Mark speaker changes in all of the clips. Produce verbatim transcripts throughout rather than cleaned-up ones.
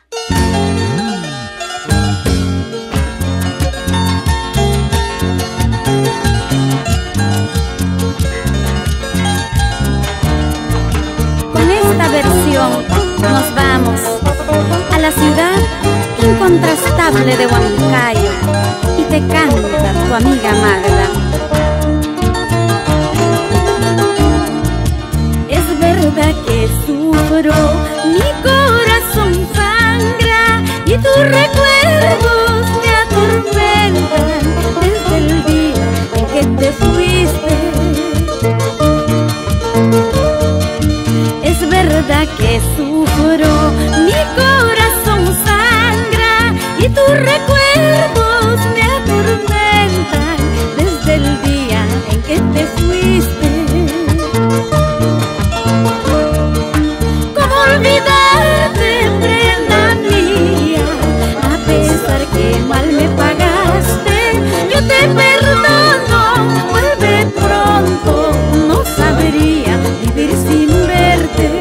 Speaker 1: Con esta versión nos vamos a la ciudad incontrastable de Huancayo y te canta tu amiga Magda. Es verdad que sufro, mi corazón sangra y tus recuerdos me atormentan desde el día en que te fuiste. Es verdad que sufro, mi corazón sangra y tus recuerdos me atormentan desde el día en que te fuiste. ¿Cómo olvidarte, prenda mía? A pesar que mal me pagaste, yo te perdono, vuelve pronto, no sabría vivir sin verte.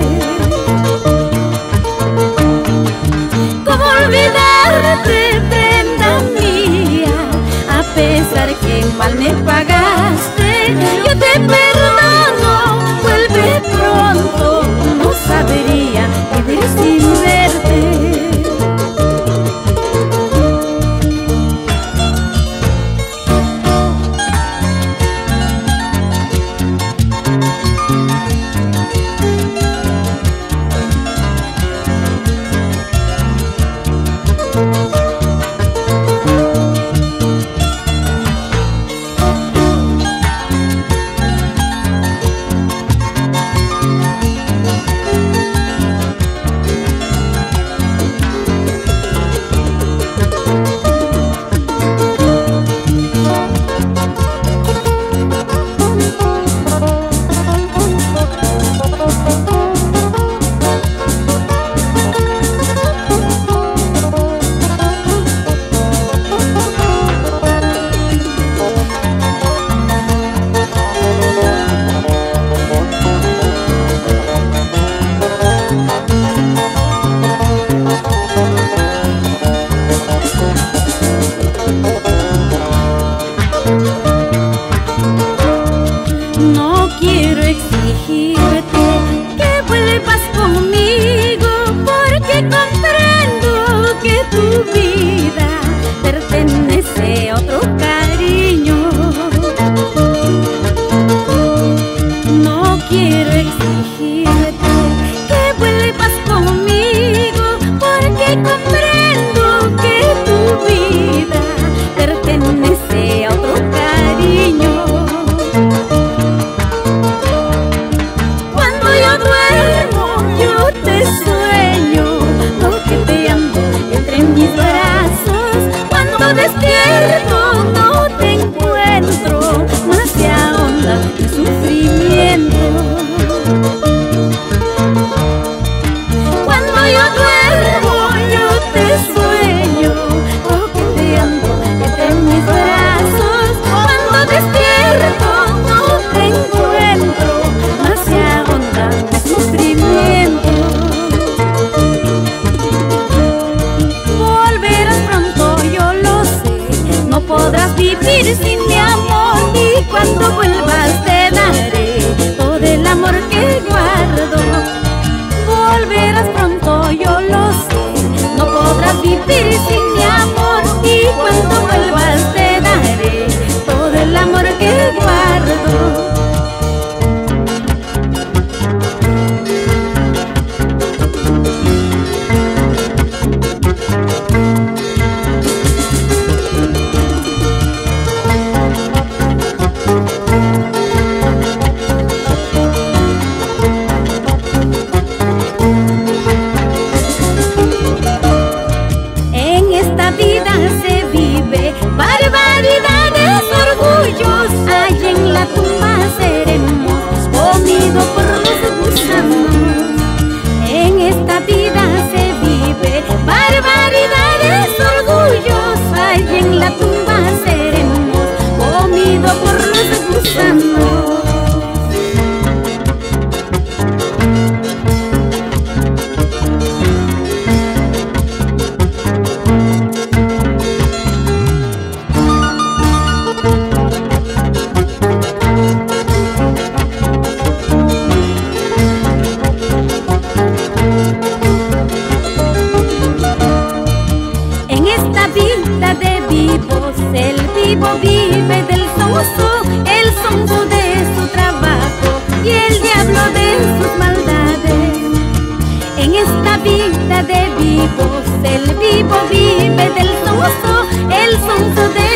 Speaker 1: ¿Cómo olvidarte, prenda mía? A pesar que mal me pagaste, yo te perdono, vuelve pronto, no sabría vivir sin verte. No quiero exigirte que vuelvas conmigo, porque comprendo que tu vida pertenece a otro cariño. No quiero exigirte que vuelvas conmigo, porque comprendo que tu vida pertenece a otro cariño. Sueño, lo que te ando entre mis brazos. vivo vive del sonso, el sonso de su trabajo y el diablo de sus maldades. En esta vida de vivos, el vivo vive del sonso, el sonso de